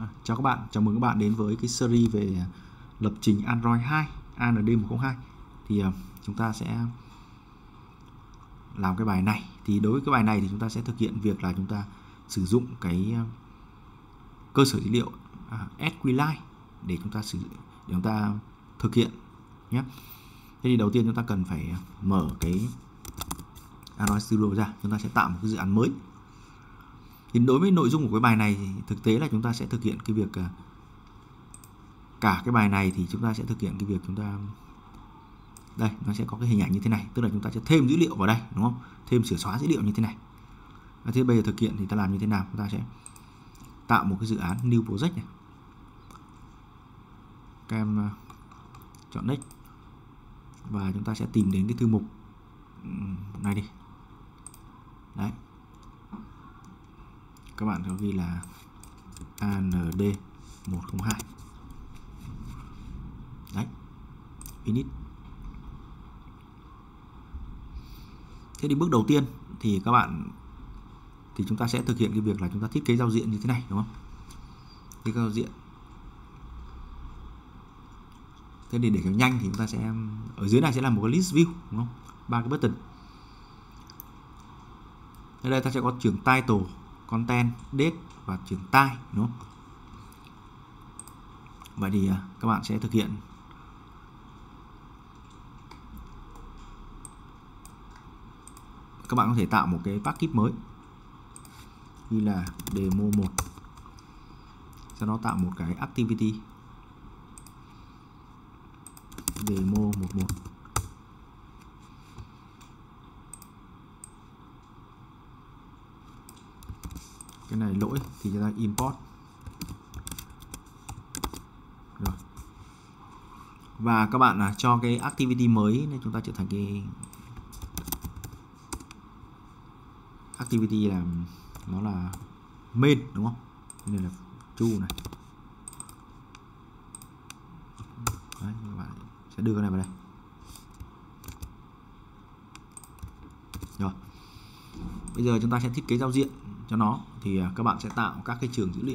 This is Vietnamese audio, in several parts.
Chào các bạn, chào mừng các bạn đến với cái series về lập trình Android 2 AND102. Thì chúng ta sẽ làm cái bài này. Thì đối với cái bài này thì chúng ta sẽ thực hiện việc là chúng ta sử dụng cái cơ sở dữ liệu SQLite để chúng ta thực hiện nhé. Thế thì đầu tiên chúng ta cần phải mở cái Android Studio ra, chúng ta sẽ tạo một cái dự án mới. Thì đối với nội dung của cái bài này thì thực tế là chúng ta sẽ thực hiện cái việc cả cái bài này thì chúng ta sẽ thực hiện cái việc chúng ta đây, nó sẽ có cái hình ảnh như thế này, tức là chúng ta sẽ thêm dữ liệu vào đây, đúng không? Thêm sửa xóa dữ liệu như thế này. Thế bây giờ thực hiện thì ta làm như thế nào? Chúng ta sẽ tạo một cái dự án new project này. Các em chọn next và chúng ta sẽ tìm đến cái thư mục này đi. Đấy. Các bạn có ghi là AND102. Đấy. Init. Thế thì bước đầu tiên thì chúng ta sẽ thực hiện cái việc là chúng ta thiết kế giao diện như thế này, đúng không? Thiết kế giao diện. Thế thì để cho nhanh thì chúng ta sẽ ở dưới này sẽ là một cái list view, đúng không? 3 cái button. Ở đây ta sẽ có trường title, content, date và trường time, đúng không? Vậy thì các bạn sẽ thực hiện các bạn có thể tạo một cái package mới như là demo 1, sau đó tạo một cái activity demo 11. Cái này lỗi thì chúng ta import. Rồi. Và các bạn cho cái activity mới nên chúng ta trở thành cái activity là nó là main, đúng không? Nên là chu này. Đấy, các bạn sẽ đưa cái này vào đây. Rồi. Bây giờ chúng ta sẽ thiết kế giao diện cho nó thì các bạn sẽ tạo các cái trường dữ liệu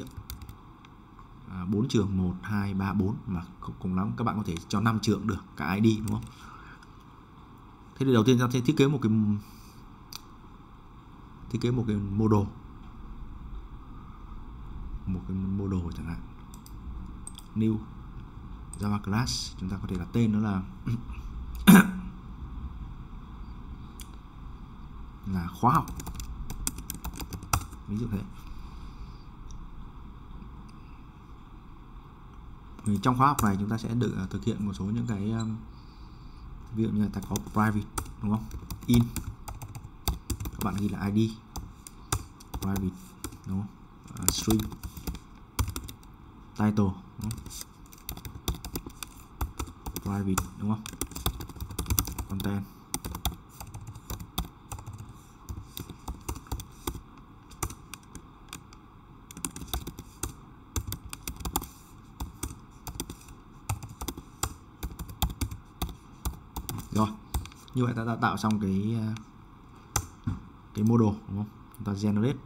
4 trường 1, 2, 3, 4 mà cùng lắm các bạn có thể cho 5 trường được cả ID, đúng không? Thế thì đầu tiên chúng ta sẽ thiết kế một cái model chẳng hạn. New Java class, chúng ta có thể là tên nó là là khóa học, ví dụ thế. Thì trong khóa học này chúng ta sẽ được thực hiện một số những cái ví dụ như là ta có private, đúng không? In, các bạn ghi là ID private, đúng không? String, title, đúng không? Private, đúng không? Content, rồi. Như vậy ta đã tạo xong cái model, đúng không? Chúng ta generate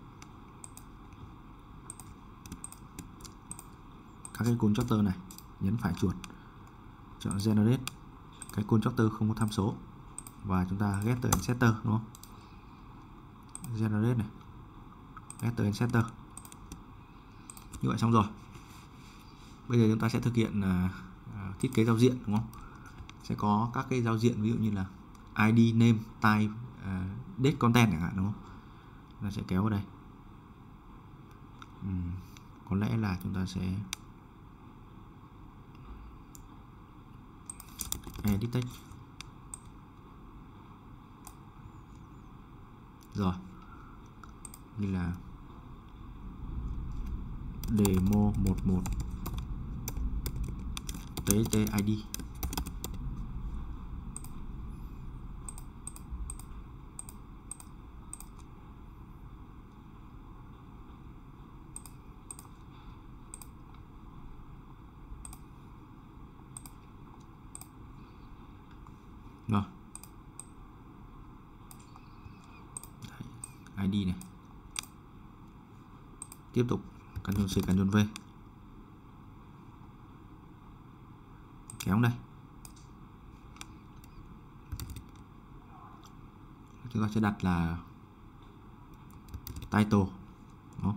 các cái constructor này, nhấn phải chuột, chọn generate cái constructor không có tham số và chúng ta getter and setter, đúng không? Generate này, getter and setter. Như vậy xong rồi. Bây giờ chúng ta sẽ thực hiện thiết kế giao diện, đúng không? Sẽ có các cái giao diện ví dụ như là ID, name, type, date, content chẳng hạn, đúng không? Chúng ta sẽ kéo vào đây. Có lẽ là chúng ta sẽ edit text. Rồi. Như là demo 11 TTID. Rồi. Đấy, ID này. Tiếp tục Ctrl C Ctrl V. kéo đây. Chúng ta sẽ đặt là title, đúng không?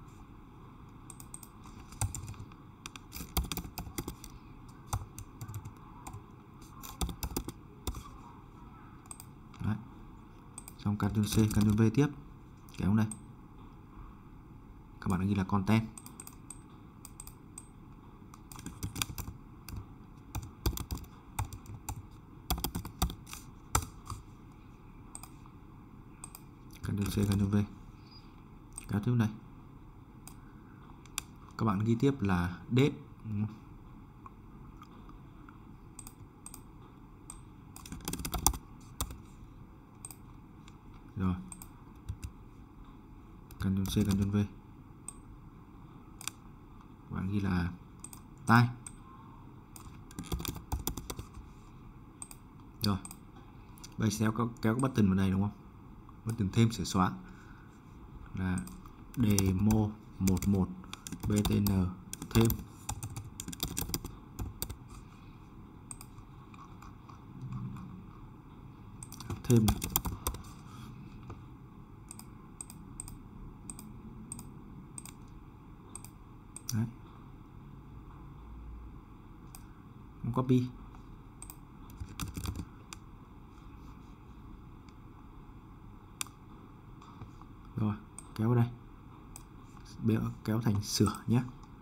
Đấy. Xong Ctrl C, Ctrl V tiếp, kéo đây. Các bạn ghi là content. Ctrl C, Ctrl V, kéo tiếp này. Các bạn ghi tiếp là date, đúng không? Rồi. Ctrl C, Ctrl V. Các bạn ghi là time. Rồi. Bây giờ kéo cái button vào đây, đúng không? Button thêm sửa xóa là demo 11 btn thêm. Thêm này. Đấy. Copy. Rồi, kéo vào đây. Kéo thành sửa nhé.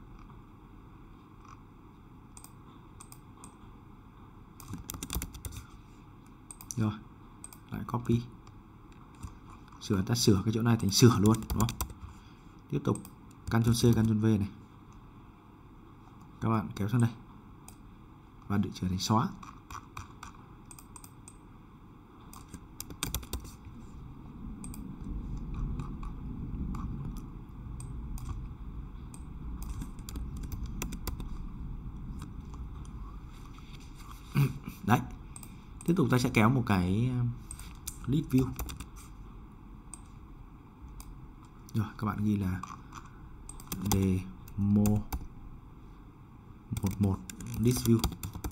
Rồi, lại copy. Ta sửa cái chỗ này thành sửa luôn, đúng không? Tiếp tục Ctrl C, Ctrl V này. Các bạn kéo sang đây và định trở thành xóa. Đấy. Tiếp tục ta sẽ kéo một cái list view. Rồi, các bạn ghi là demo 11 list view.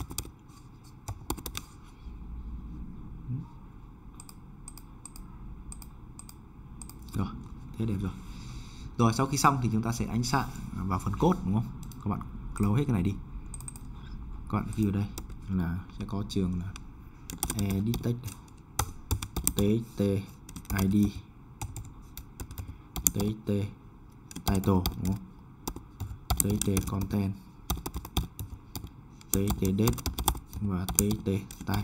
Rồi, thế đẹp rồi. Rồi, sau khi xong thì chúng ta sẽ ánh xạ vào phần code, đúng không? Các bạn close hết cái này đi. Các bạn ghi vào đây là sẽ có trường là edit text, txt id, txt title, đúng không? Txt content, txt date và txt time.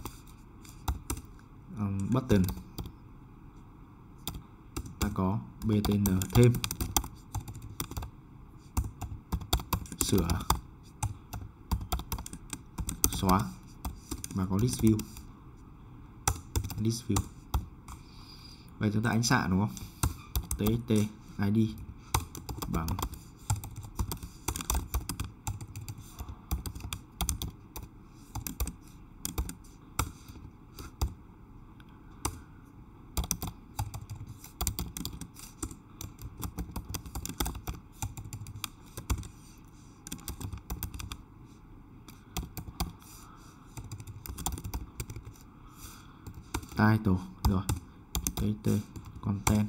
Button ta có btn thêm, sửa, xóa và có list view. Vậy chúng ta ánh xạ, đúng không? Txt id bằng title. Rồi, txt content,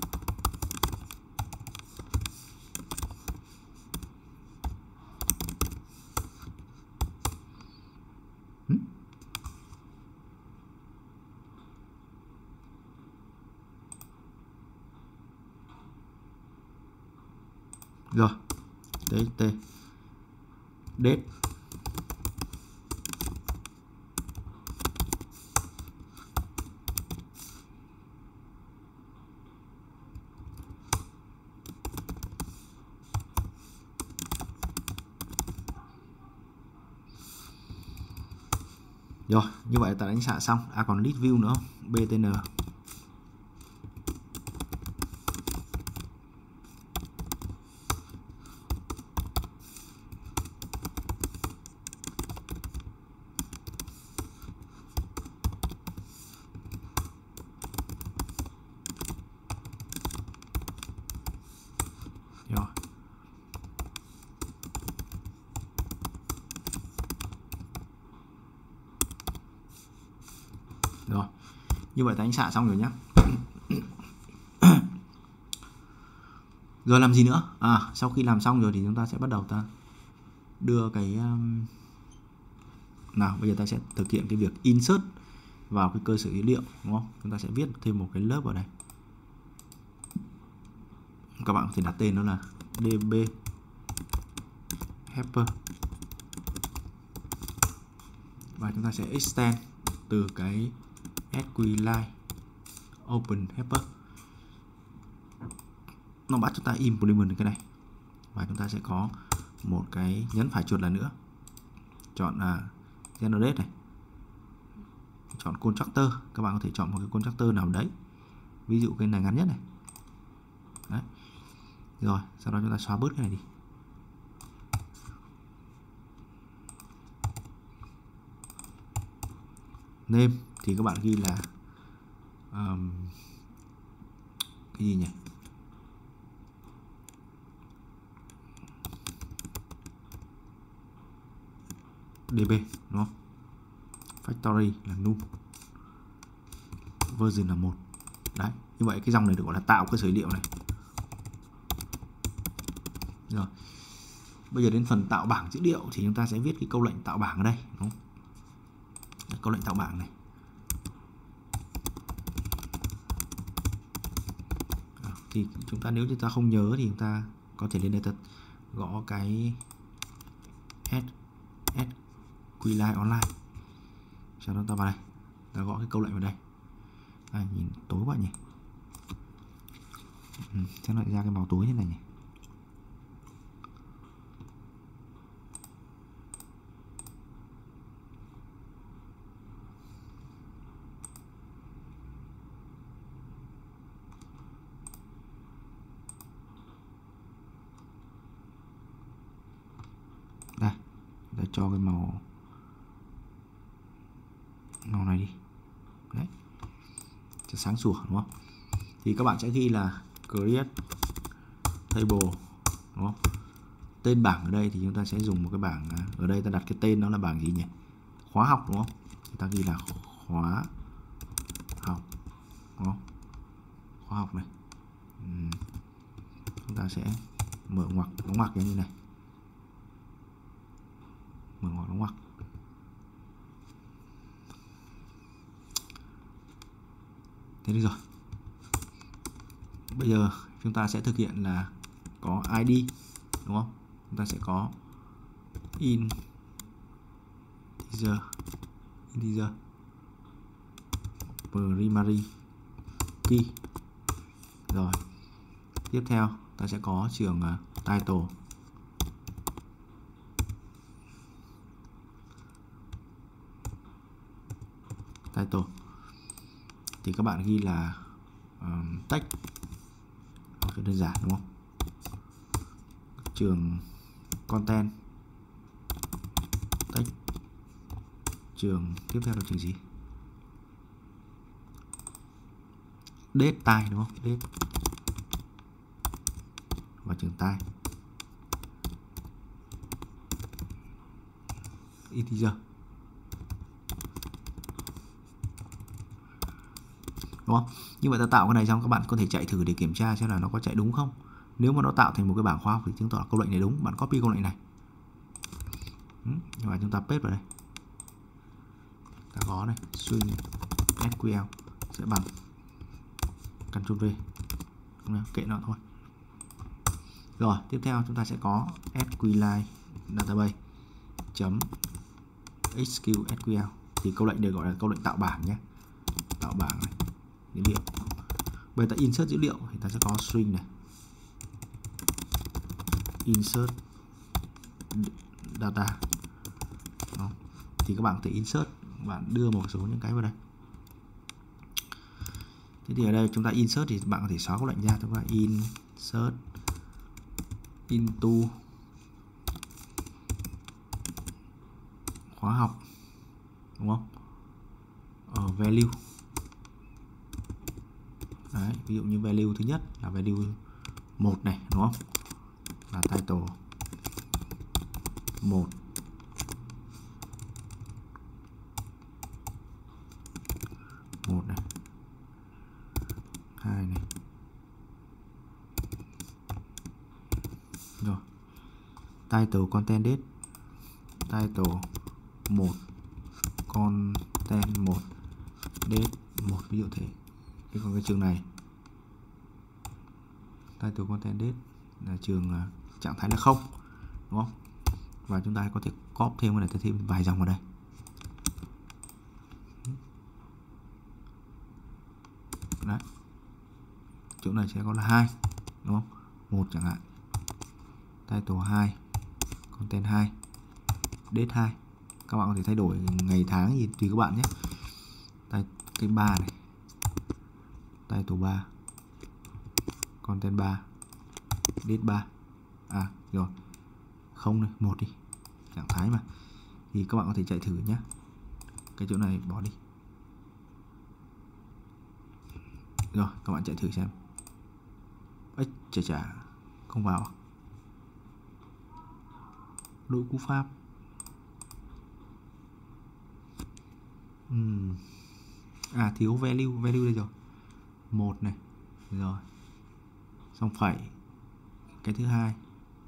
rồi txt date. Rồi, như vậy ta đánh xạ xong. Còn list view nữa không? btn. Rồi. Như vậy ta anh xạ xong rồi nhé. Rồi làm gì nữa? Sau khi làm xong rồi thì chúng ta sẽ bắt đầu ta đưa cái nào bây giờ ta sẽ thực hiện cái việc insert vào cái cơ sở dữ liệu, đúng không? Chúng ta sẽ viết thêm một cái lớp vào đây. Các bạn có thể đặt tên nó là db helper và chúng ta sẽ extend từ cái SQLite open helper. Nó bắt chúng ta implement cái này và chúng ta sẽ có một cái nhấn phải chuột lần nữa, chọn generate này, chọn constructor. Các bạn có thể chọn một cái constructor nào đấy, ví dụ cái này ngắn nhất này. Đấy. Rồi sau đó chúng ta xóa bớt cái này đi. Name thì các bạn ghi là cái gì nhỉ? DB, đúng không? Factory là null, version là 1. Đấy, như vậy cái dòng này được gọi là tạo cơ sở dữ liệu này. Rồi. Bây giờ đến phần tạo bảng dữ liệu thì chúng ta sẽ viết cái câu lệnh tạo bảng ở đây, đúng không? Câu lệnh tạo bảng này. Thì chúng ta nếu chúng ta không nhớ thì chúng ta có thể lên đây ta gõ cái SQLite online. Sau đó ta vào đây, ta gõ cái câu lệnh vào đây. Nhìn tối quá nhỉ. Chắc lại ra cái màu tối thế này nhỉ. Đây, ta cho cái màu này đi. Đấy, cho sáng sủa, đúng không? Thì các bạn sẽ ghi là create table, đúng không? Tên bảng ở đây thì chúng ta sẽ dùng một cái bảng, ở đây ta đặt cái tên nó là bảng gì nhỉ? Khóa học, đúng không? Thì ta ghi là khóa học, đúng không? Khóa học này. Chúng ta sẽ mở ngoặc, đóng ngoặc như này. Mở ngoặc, đóng ngoặc. Thế được rồi. Bây giờ chúng ta sẽ thực hiện là có ID, đúng không? Chúng ta sẽ có integer primary key. Rồi. Tiếp theo ta sẽ có trường title. Thì các bạn ghi là text, rất đơn giản, đúng không? Trường content text. Trường tiếp theo là trường gì? Date time, đúng không? Date và trường time. Integer. Đúng không? Như vậy ta tạo cái này xong các bạn có thể chạy thử để kiểm tra xem là nó có chạy đúng không. Nếu mà nó tạo thành một cái bảng khóa học thì chứng tỏ là câu lệnh này đúng. Bạn copy câu lệnh này. Nhưng mà chúng ta paste vào đây. Ta có này, string SQL sẽ bằng Ctrl V. Kệ nó thôi. Rồi, tiếp theo chúng ta sẽ có SQLite database .hqsql thì câu lệnh được gọi là câu lệnh tạo bảng nhé. Tạo bảng này, dữ liệu. Bây giờ ta insert dữ liệu thì ta sẽ có string này. Insert data. Đó. Thì các bạn có thể insert, bạn đưa một số những cái vào đây. Thế thì ở đây chúng ta insert thì bạn có thể xóa câu lệnh ra. Chúng ta insert into khóa học, đúng không? Value. Đấy, ví dụ như value thứ nhất là value 1 này, đúng không? Là title 1. Này. Rồi. Title content date, title 1 content 1 date 1, ví dụ thế. Thế còn cái trường này title content date là trường trạng thái là 0, đúng không? Và chúng ta có thể copy thêm cái này, thêm vài dòng vào đây. Đấy. Chỗ này sẽ có là 2, đúng không? 1 chẳng hạn. Title 2, content 2, date 2. Các bạn có thể thay đổi ngày tháng gì tùy các bạn nhé. Cái 3 này. Title 3, content 3, date 3. À rồi. 0 này, 1 đi. Trạng thái mà. Thì các bạn có thể chạy thử nhé. Cái chỗ này bỏ đi. Rồi, các bạn chạy thử xem. Ếch chà, không vào. Lỗi cú pháp. Thiếu value đây rồi. 1 này. Rồi. Xong phẩy. Cái thứ hai.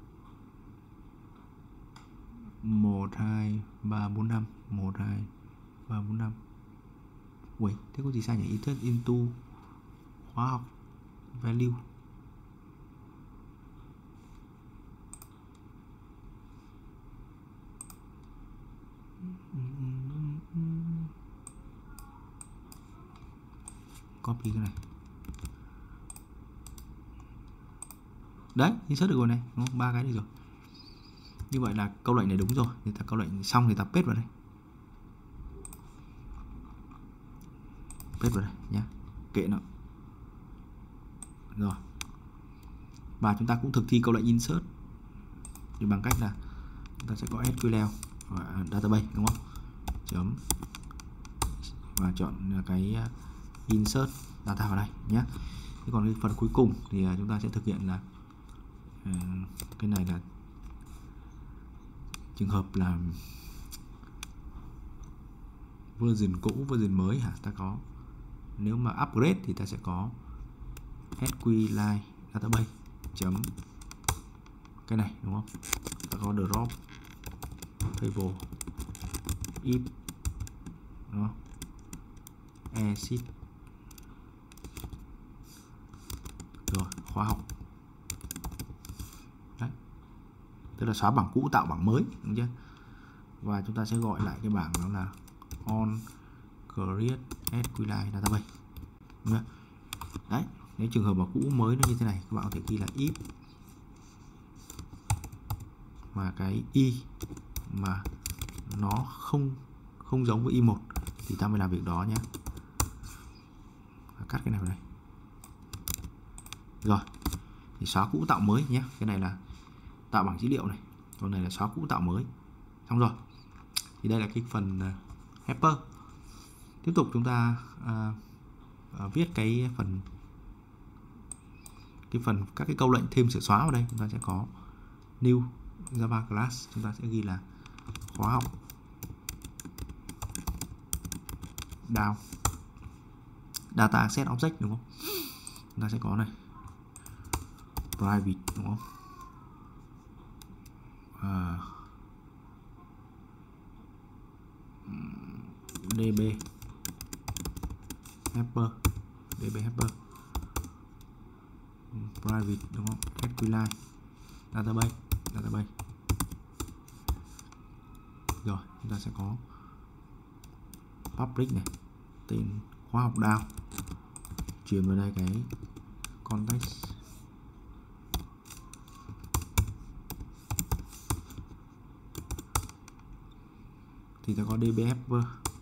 1 2 3 4 5, 1 2 3 4 5. Ui, thế có gì sai nhỉ? Insert into khóa học value. Copy cái này. Đấy, insert được rồi này, đúng không? 3 cái đi rồi. Như vậy là câu lệnh này đúng rồi. Thì ta câu lệnh xong thì ta paste vào đây. Paste vào đây nhé. Kệ nó. Rồi. Và chúng ta cũng thực thi câu lệnh insert thì bằng cách là chúng ta sẽ có SQL và database, đúng không? Chấm và chọn cái insert data vào đây nhé. Thế còn cái phần cuối cùng thì chúng ta sẽ thực hiện là cái này là trường hợp là version cũ, version mới hả? Ta có, nếu mà upgrade thì ta sẽ có SQLite database chấm cái này, đúng không? Ta có drop table if, đúng không? Exit. Rồi, khóa học. Đấy. Tức là xóa bảng cũ tạo bảng mới, đúng chưa? Và chúng ta sẽ gọi lại cái bảng đó là on create SQLite database. Đúng không? Đấy, nếu trường hợp mà cũ mới nó như thế này, các bạn có thể ghi là if mà cái y mà nó không giống với y1 thì ta mới làm việc đó nhé. Cắt cái này vào đây. Rồi, thì xóa cũ tạo mới nhé. Cái này là tạo bảng dữ liệu này, còn này là xóa cũ tạo mới. Xong rồi. Thì đây là cái phần helper. Tiếp tục chúng ta viết cái phần các cái câu lệnh thêm sửa xóa vào đây. Chúng ta sẽ có new Java class, chúng ta sẽ ghi là khóa học down data access object, đúng không? Chúng ta sẽ có này private, đúng không? DB helper, private, đúng không? SQLite database. Rồi, chúng ta sẽ có public này, tên khóa học down, truyền vào đây cái context. Thì ta có DB helper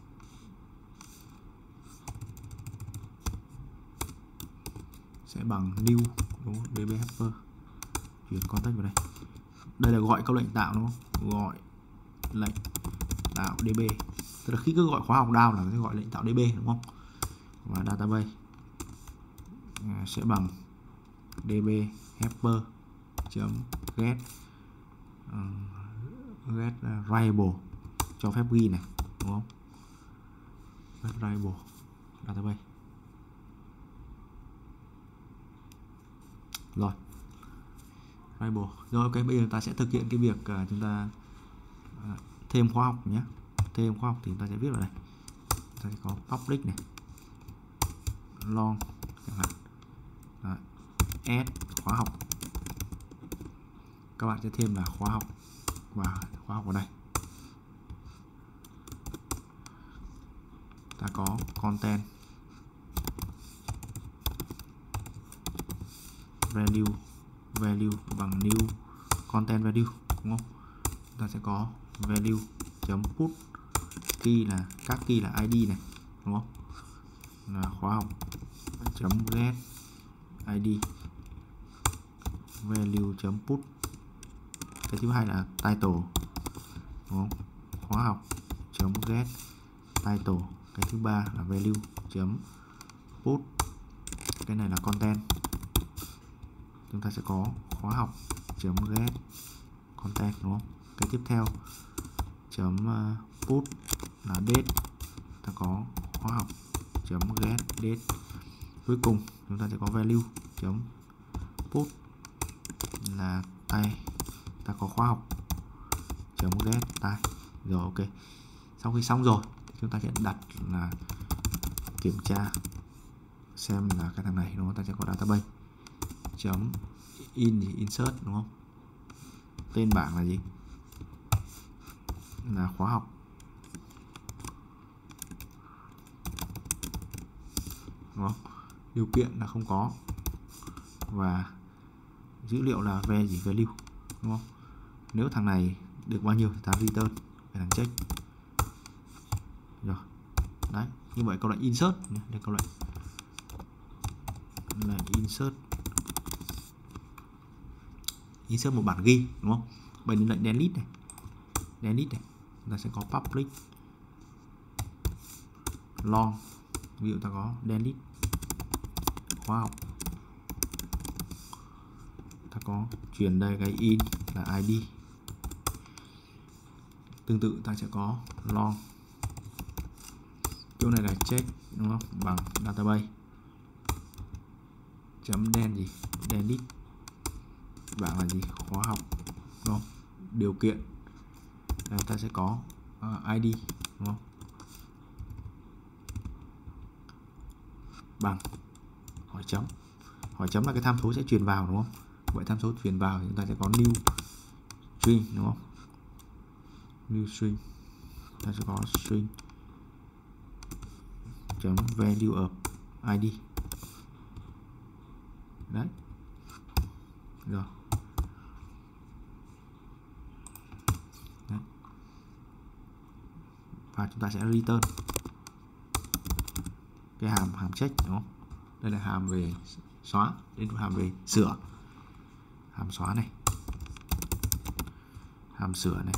sẽ bằng new, đúng không? DB helper chuyển context vào đây. Đây là gọi câu lệnh tạo, đúng không? Gọi lệnh tạo DB, tức là khi cứ gọi khóa học down là sẽ gọi lệnh tạo DB, đúng không? Và database sẽ bằng DB helper chấm get variable cho phép ghi này, đúng không? Get variable database. Rồi, variable. Rồi ok, bây giờ chúng ta sẽ thực hiện cái việc chúng ta thêm khóa học nhé. Thêm khóa học thì chúng ta sẽ viết vào đây. Chúng ta sẽ có public này, long chẳng hạn. Đấy. Add khóa học. Các bạn sẽ thêm là khóa học và khóa học vào đây. Ta có content value bằng new content value, đúng không? Ta sẽ có value chấm put key là các key là ID này, đúng không? Là khóa học chấm get ID value chấm put. Cái thứ hai là title, đúng không? Khóa học chấm get title. Cái thứ ba là value chấm put. Cái này là content. Chúng ta sẽ có khóa học chấm get content, đúng không? Cái tiếp theo chấm put là date. Ta có khóa học chấm get date. Cuối cùng chúng ta sẽ có value chấm put là tay. Ta có khóa học chấm get tay. Rồi ok. Sau khi xong rồi chúng ta sẽ đặt là kiểm tra xem là cái thằng này, đúng không? Ta sẽ có database chấm insert, đúng không? Tên bảng là gì? Là khóa học. Đúng không? Điều kiện là không có. Và dữ liệu là về gì? Value, đúng không? Nếu thằng này được bao nhiêu thì ta return cái thằng check. Rồi. Đấy, như vậy câu lệnh insert nhé. Đây câu lệnh là insert một bản ghi, đúng không? Bây giờ lệnh delete này, chúng ta sẽ có public long, ví dụ ta có delete khóa học, ta có truyền đây cái in là ID. Tương tự ta sẽ có long, chỗ này là check, đúng không? Bằng database chấm delete bảng là gì? Khóa học, đúng không? Điều kiện là ta sẽ có ID, đúng không? Bằng hỏi chấm là cái tham số sẽ truyền vào, đúng không? Vậy tham số truyền vào thì chúng ta sẽ có new string, đúng không? New string, ta sẽ có string chấm value of ID. Đấy. Rồi. Đấy. Và chúng ta sẽ return cái hàm check, đúng không? Đây là hàm về xóa, đến hàm về sửa. Hàm xóa này, hàm sửa này.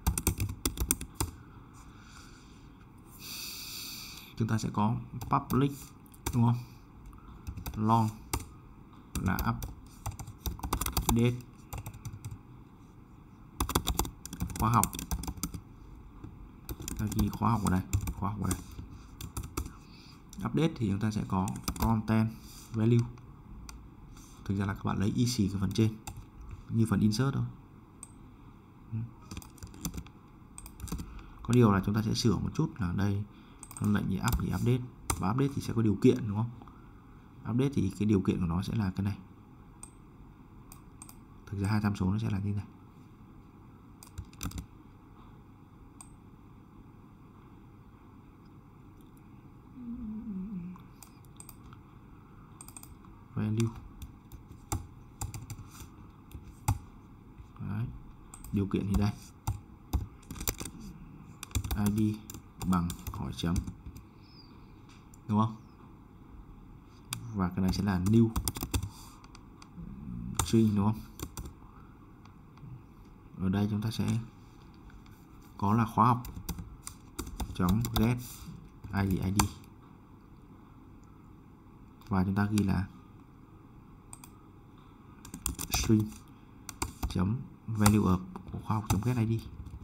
Chúng ta sẽ có public, đúng không? Long là update khóa học. Ta ghi khóa học ở đây, Update thì chúng ta sẽ có content value. Thực ra là các bạn lấy y xì cái phần trên như phần insert thôi. Có điều là chúng ta sẽ sửa một chút là đây nó lệnh gì up thì update, và update thì sẽ có điều kiện, đúng không? Update thì cái điều kiện của nó sẽ là cái này. Thực ra hai tham số nó sẽ là như này. Value. Đấy. Điều kiện thì đây. ID bằng hỏi chấm, đúng không? Và cái này sẽ là new string, đúng không? Ở đây chúng ta sẽ có là khóa học chấm get ID và chúng ta ghi là string chấm value of của khóa học chấm get ID.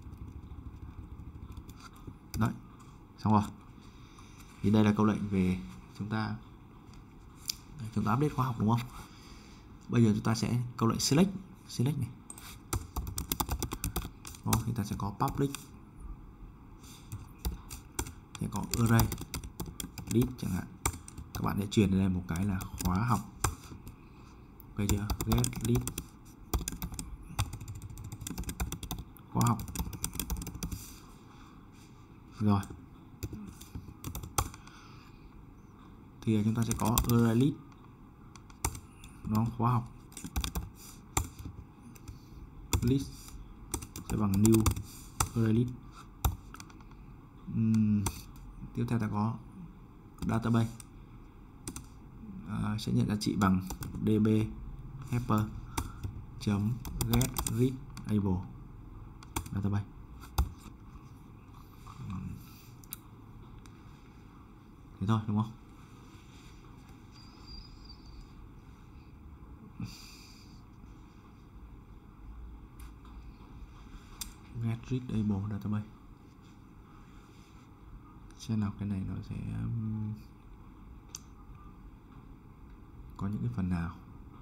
Đấy, xong rồi. Thì đây là câu lệnh về chúng ta update khóa học, đúng không? Bây giờ chúng ta sẽ câu lệnh select select này. Đó, thì ta sẽ có public, sẽ có array list chẳng hạn. Các bạn sẽ truyền lên một cái là khóa học, ok chưa? Get list khóa học. Rồi thì chúng ta sẽ có array list nó khóa học list sẽ bằng new array list. Tiếp theo ta có database, sẽ nhận giá trị bằng db helper get readable database. Thế thôi đúng không? Get readable database. Xem nào cái này nó sẽ có những cái phần nào.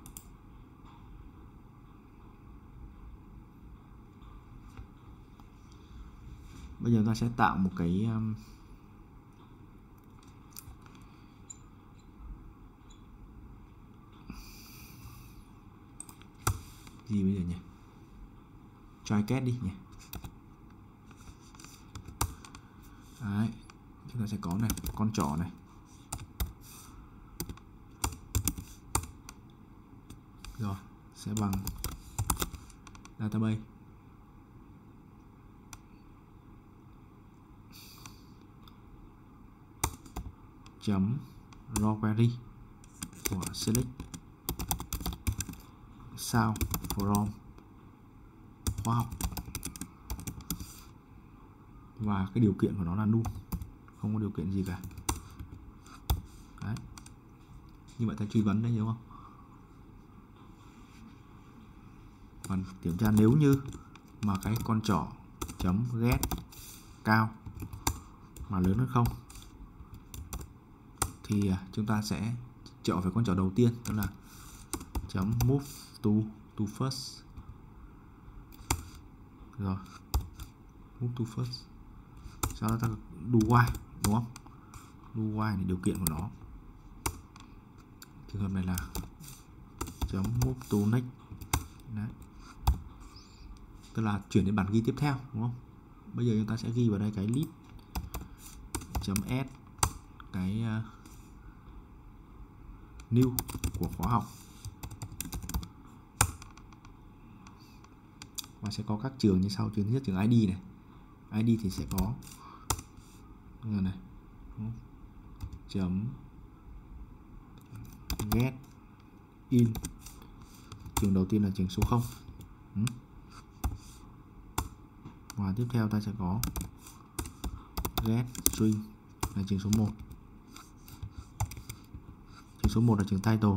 Bây giờ ta sẽ tạo một cái gì bây giờ nhỉ? Try get đi nhỉ. Đấy, chúng ta sẽ có này, con trỏ này. Rồi, sẽ bằng database chấm raw query của select sao from khóa học, và cái điều kiện của nó là null, không có điều kiện gì cả. Đấy, như vậy ta truy vấn đấy, hiểu không? Còn kiểm tra nếu như mà cái con trỏ chấm get cao mà lớn hơn không thì chúng ta sẽ chọn về con trỏ đầu tiên, đó là chấm move to first. Rồi move to first, sau đó ta do while, đúng không? Do while thì điều kiện của nó, trường hợp này là chấm move to next. Đấy, tức là chuyển đến bản ghi tiếp theo, đúng không? Bây giờ chúng ta sẽ ghi vào đây cái list chấm add cái new của khóa học, và sẽ có các trường như sau. Trường thứ nhất trường ID này, ID thì sẽ có này chấm get in, trường đầu tiên là trường số 0. Và tiếp theo ta sẽ có get string là trường số 1. Trường số 1 là trường title.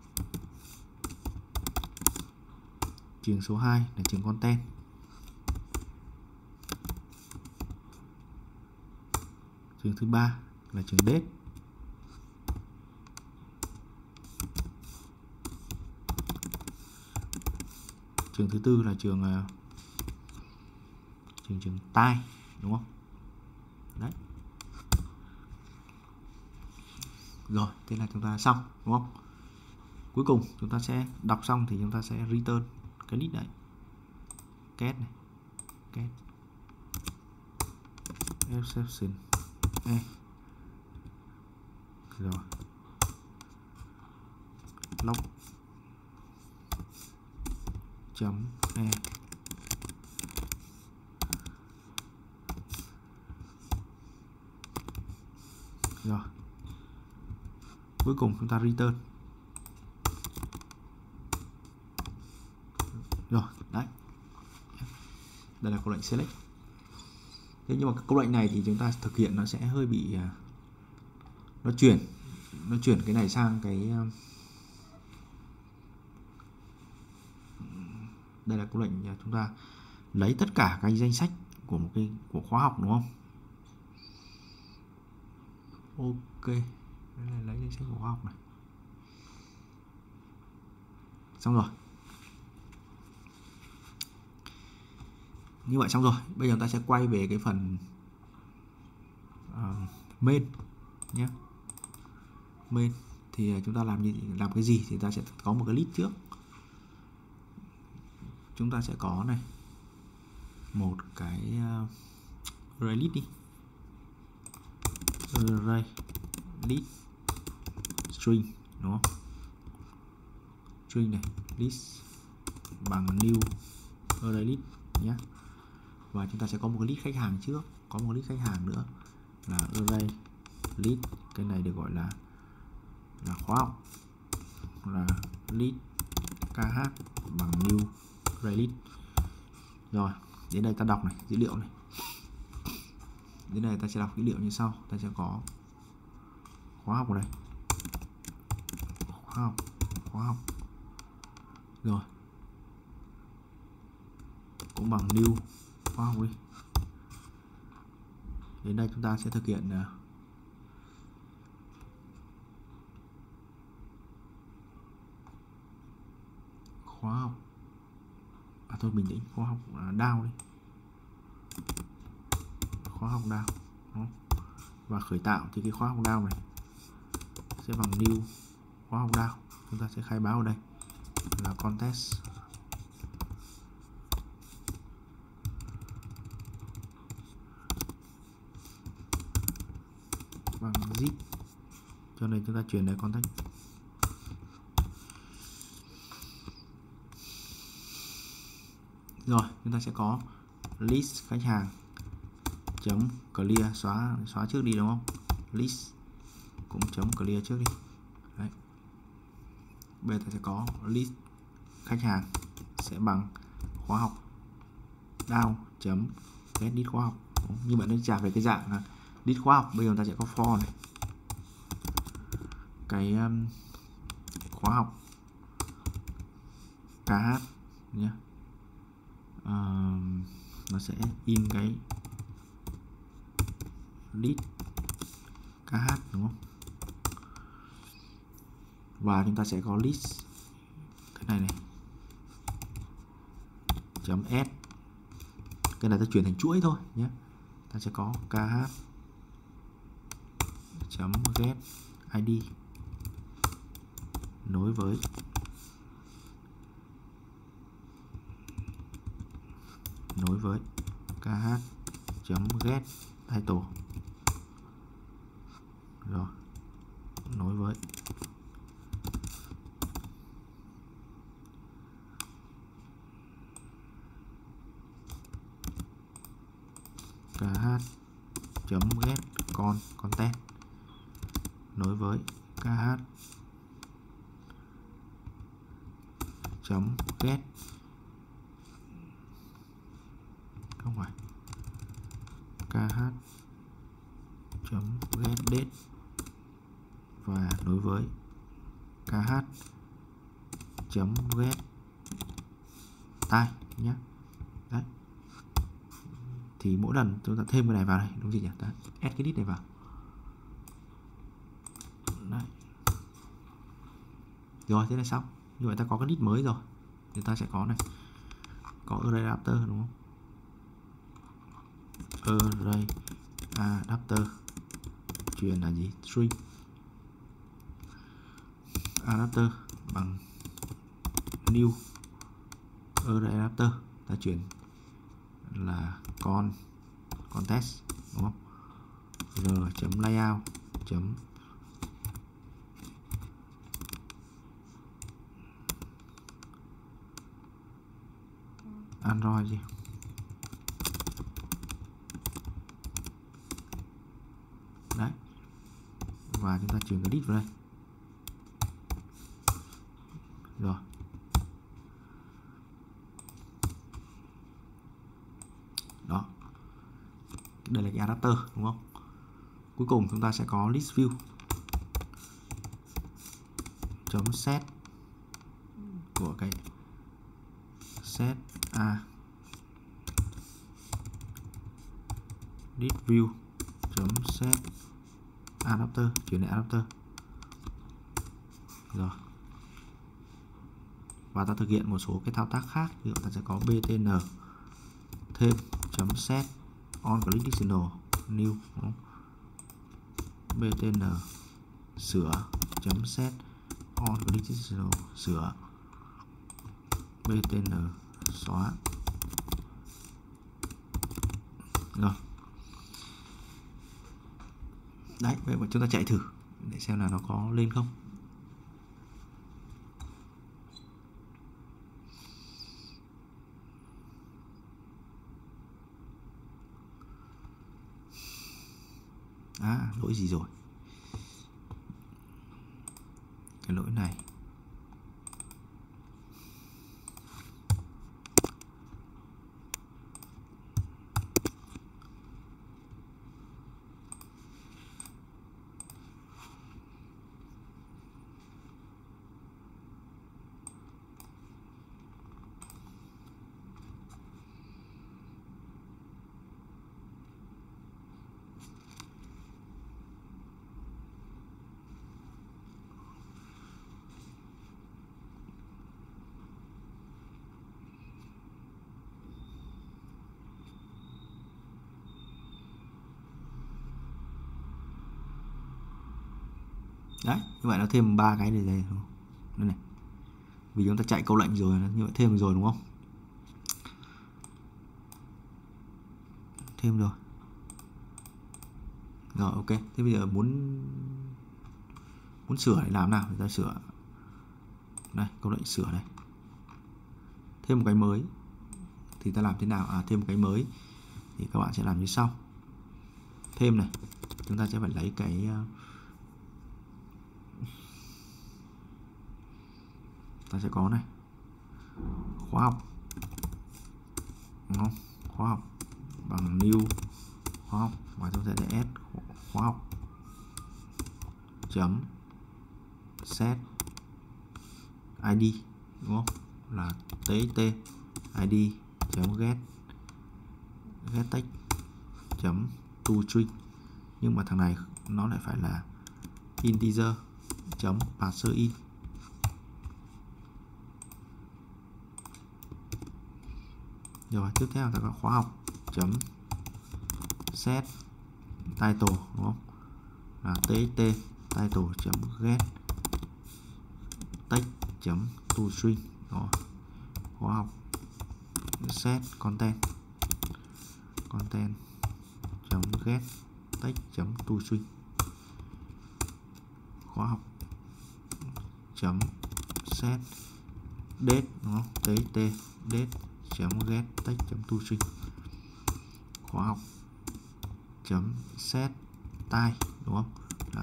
Trường số 2 là trường content. Trường thứ 3 là trường date. Trường thứ 4 là trường time, đúng không? Đấy. Rồi, thế là chúng ta xong, đúng không? Cuối cùng chúng ta sẽ đọc xong thì chúng ta sẽ return cái list đấy. Get này, get exception rồi log chấm rồi cuối cùng chúng ta return. Rồi đấy, đây là câu lệnh select. Thế nhưng mà câu lệnh này thì chúng ta thực hiện nó sẽ hơi bị nó chuyển cái này sang cái đây là câu lệnh chúng ta lấy tất cả cái danh sách của một cái của khóa học, đúng không? Ok, đây là lấy danh sách của khóa học này. Xong rồi. Như vậy xong rồi. Bây giờ ta sẽ quay về cái phần main nhé. Main thì chúng ta làm cái gì thì ta sẽ có một cái list trước. Chúng ta sẽ có này một cái array list đi, array list string, đúng không? String này, list bằng new array list nhé. Và chúng ta sẽ có một cái list khách hàng trước, có một list khách hàng nữa là array list, cái này được gọi là khóa học, là list KH bằng new array list. Rồi, đến đây ta đọc này, dữ liệu này. Đến đây ta sẽ đọc dữ liệu như sau. Ta sẽ có khóa học ở đây, khóa học. Rồi, cũng bằng new khóa học đi. Đến đây chúng ta sẽ thực hiện khóa học. Thôi bình tĩnh, khóa học down đi, khóa học down. Và khởi tạo thì cái khóa học down này sẽ bằng new khóa học down. Chúng ta sẽ khai báo ở đây là contest bằng zip, cho nên chúng ta chuyển đến context. Rồi, chúng ta sẽ có list khách hàng chấm clear, xóa trước đi, đúng không? List cũng chấm clear trước đi. Đấy. Bây giờ ta sẽ có list khách hàng sẽ bằng khóa học down chấm get list khóa học. Như vậy nó trả về cái dạng là list khóa học. Bây giờ ta sẽ có for này, cái khóa học KH nhé. Nó sẽ in cái list KH, đúng không? Và chúng ta sẽ có list cái này chấm s, cái này ta chuyển thành chuỗi thôi nhé. Ta sẽ có KH chấm get id nối với KH chấm get title. Rồi, nối với KH chấm get content, nối với KH chấm get, không phải, KH chấm get date, và nối với KH chấm get time nhé. Đấy. Thì mỗi lần chúng ta thêm cái này vào này, đúng gì nhỉ? Ta add cái list này vào. Đấy. Rồi, thế là xong. Như vậy ta có cái list mới rồi. Thì ta sẽ có này, có array adapter, đúng không? Array adapter truyền là gì? String adapter bằng new array adapter, ta chuyển là context, đúng không? r.layout chấm Android gì? Đấy. Và chúng ta chuyển cái list vào đây. Rồi. Đó. Đây là cái adapter, đúng không? Cuối cùng chúng ta sẽ có list view chấm set của cái set list view chấm set adapter, chuyển đến adapter. Rồi. Và ta thực hiện một số cái thao tác khác, ví dụ ta sẽ có btn thêm chấm set on conditional new btn sửa chấm set on conditional sửa btn xóa. Rồi đấy, vậy mà chúng ta chạy thử để xem là nó có lên không. Lỗi gì rồi, cái lỗi này đấy, như vậy nó thêm 3 cái này đây này, vì chúng ta chạy câu lệnh rồi như vậy thêm được rồi đúng không, thêm rồi. Rồi ok, thế bây giờ muốn sửa để làm nào, người ta sửa đây, câu lệnh sửa này, thêm một cái mới thì ta làm thế nào? Thêm một cái mới thì các bạn sẽ làm như sau. Thêm này, chúng ta sẽ phải lấy cái ta sẽ có này khóa học đúng không, khóa học bằng new khóa học và chúng ta sẽ add khóa học chấm set id đúng không, là txt id chấm get text chấm to string, nhưng mà thằng này nó lại phải là integer chấm parser in. Rồi tiếp theo ta có khóa học chấm set title đúng không, là txt title chấm get text chấm to string. Rồi khóa học set content chấm get text chấm to string. Khóa học chấm set date đúng không, txt date chấm get text chấm to string. Khóa học chấm set type đúng không,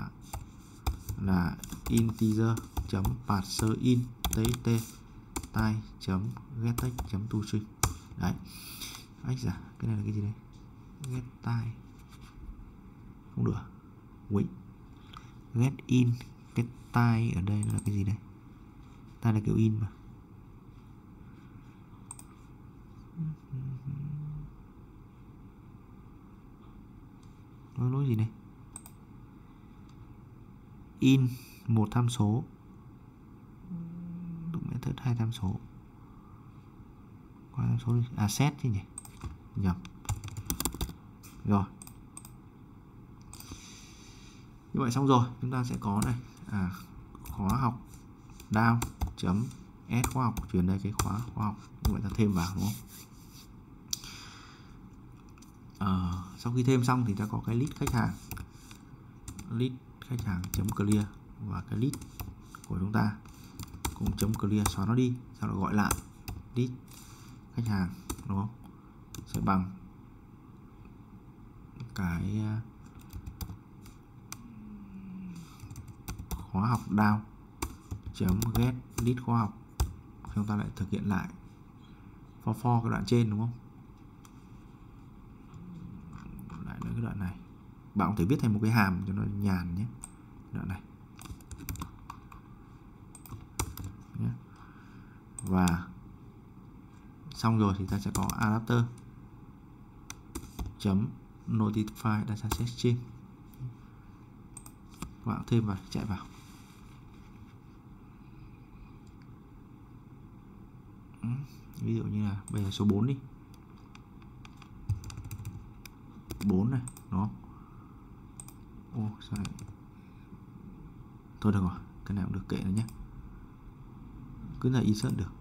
là integer chấm parser in txt type chấm get text chấm to string. Đấy, dạ cái này là cái gì đây, get type không được, wait, get in, cái type ở đây là cái gì đây, type là kiểu in mà. Lỗi gì này, in một tham số, đúng method hai tham số, qua tham số set chứ nhỉ, nhầm. Rồi như vậy xong rồi, chúng ta sẽ có này khóa học down chấm add khóa học, chuyển đây cái khóa học, như vậy ta thêm vào đúng không. Sau khi thêm xong thì ta có cái list khách hàng chấm clear, và cái list của chúng ta cũng chấm clear, xóa nó đi, sau đó gọi lại list khách hàng đúng không, sẽ bằng cái khóa học down chấm get list khóa học. Chúng ta lại thực hiện lại for cái đoạn trên đúng không, lại nữa cái đoạn này bạn có thể viết thành một cái hàm cho nó nhàn nhé, đoạn này nhé. Và xong rồi thì ta sẽ có adapter chấm notify dataset string, bạn thêm vào, chạy vào. Ví dụ như là bây giờ số 4 đi, 4 này, đúng không? Ô, sao lại... Thôi được rồi, cái này cũng được, kệ nó nhé. Cứ là insert được.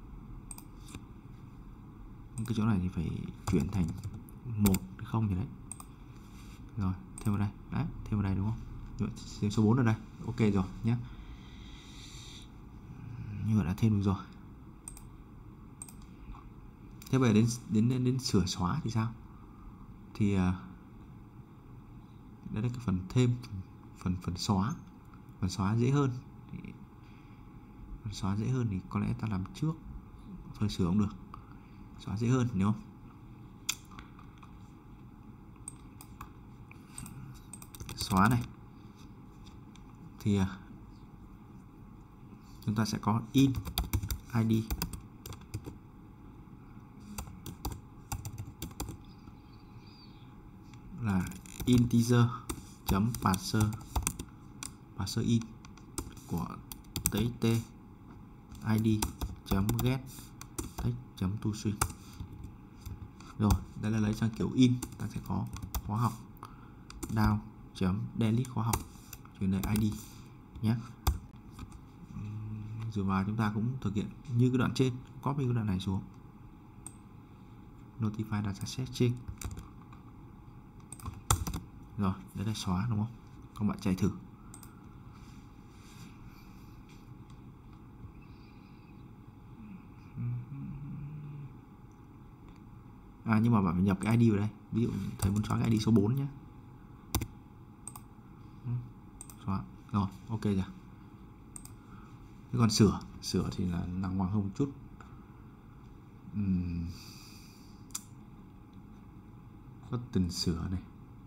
Cái chỗ này thì phải chuyển thành 1 không gì đấy. Rồi, thêm vào đây. Đấy, thêm vào đây đúng không? Thêm số 4 ở đây. Ok rồi nhé. Như vậy đã thêm được rồi. Thế bây giờ đến sửa xóa thì sao? Thì đây là cái phần thêm, phần xóa. Phần xóa dễ hơn. Phần xóa dễ hơn thì có lẽ ta làm trước. Thôi sửa cũng được. Xóa dễ hơn đúng không? Xóa này thì chúng ta sẽ có in id là integer chấm parser in của txt id chấm get text chấm toString. Rồi đây là lấy sang kiểu in, ta sẽ có khóa học down chấm delete khóa học chuyển đây id nhé. Rồi vào chúng ta cũng thực hiện như cái đoạn trên, copy cái đoạn này xuống, notify dataset string. Rồi đây là xóa đúng không? Các bạn chạy thử. Nhưng mà bạn phải nhập cái ID vào đây. Ví dụ thầy muốn xóa cái ID số 4 nhé. Xóa. Rồi, ok rồi. Thế còn sửa thì là lằng ngoằng hơn một chút. Có từng sửa này.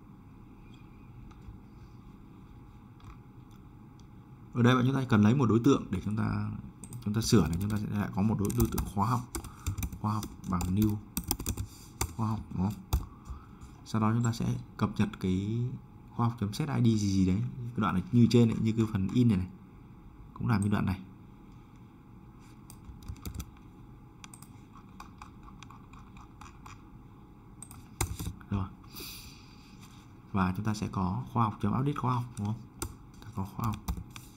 Ở đây bạn chúng ta cần lấy một đối tượng để chúng ta sửa này, chúng ta sẽ lại có một đối tượng khóa học bằng new khóa học đúng không? Sau đó chúng ta sẽ cập nhật cái khóa học chấm set id gì đấy, cái đoạn này như trên này, như cái phần in này cũng làm như đoạn này. Rồi. Và chúng ta sẽ có khóa học chấm update khóa học đúng không? Ta có khóa học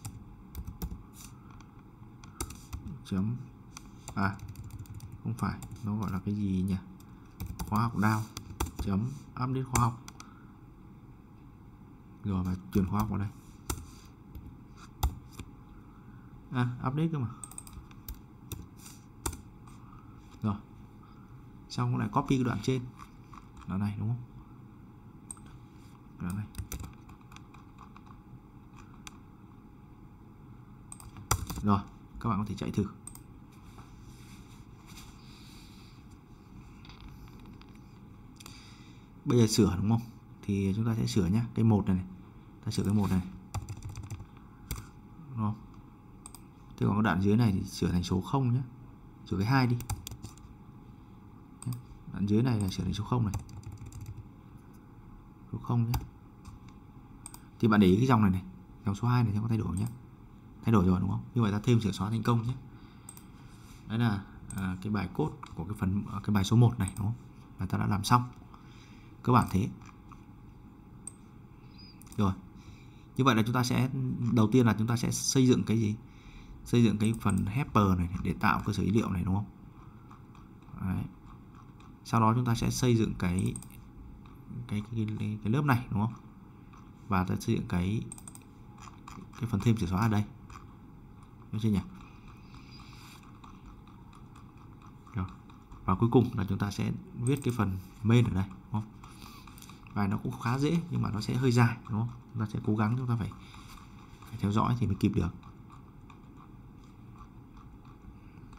chấm không phải, nó gọi là cái gì nhỉ? Khóa học down chấm update khóa học. Rồi và truyền khóa học vào đây. Update cơ mà. Rồi. Xong cũng lại copy cái đoạn trên. Đoạn này đúng không? Đoạn này. Rồi, các bạn có thể chạy thử. Bây giờ sửa đúng không? Thì chúng ta sẽ sửa nhé. Cái 1 này. Ta sửa cái 1 này. Đúng không? Thế còn cái đoạn dưới này thì sửa thành số 0 nhé. Sửa cái 2 đi. Đoạn dưới này là sửa thành số 0 này. Số 0 nhé. Thì bạn để ý cái dòng này. Dòng số 2 này sẽ có thay đổi nhé. Thay đổi rồi đúng không? Như vậy ta thêm sửa xóa thành công nhé. Đấy là cái bài code của cái bài số 1 này đúng không? Và ta đã làm xong. Cơ bản thế. Rồi. Như vậy là chúng ta sẽ, đầu tiên là chúng ta sẽ xây dựng cái gì? Xây dựng cái phần helper này để tạo cơ sở dữ liệu này đúng không? Đấy. Sau đó chúng ta sẽ xây dựng cái lớp này đúng không? Và ta xây dựng cái phần thêm sửa xóa ở đây. Đúng chưa nhỉ? Rồi. Và cuối cùng là chúng ta sẽ viết cái phần main ở đây đúng không? Bài nó cũng khá dễ nhưng mà nó sẽ hơi dài đúng không? Chúng ta sẽ cố gắng, chúng ta phải theo dõi thì mới kịp được.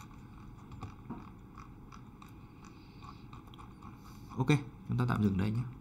Ok, chúng ta tạm dừng đây nhé.